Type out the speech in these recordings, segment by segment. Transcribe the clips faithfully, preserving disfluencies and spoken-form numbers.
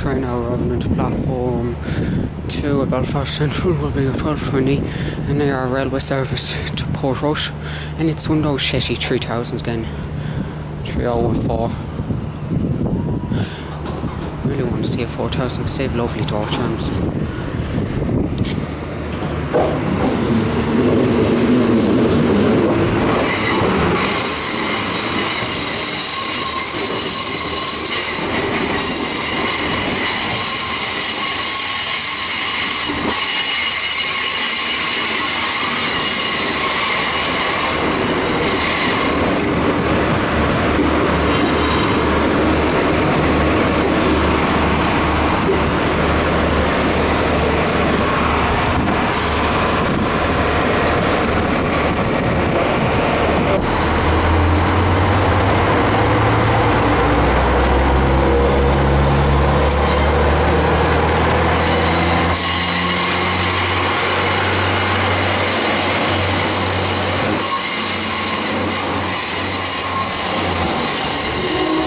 train now rather into platform two at Belfast Central will be at twelve twenty, and N I R railway service to Portrush, and it's Windows Shetty three thousand again, three oh one four. Really want to see a four thousand because they have lovely door charms.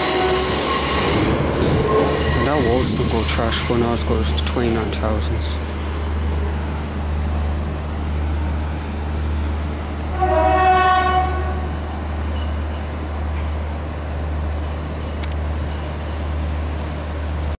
That was some good trash, but now it's got us to twenty-nine thousands.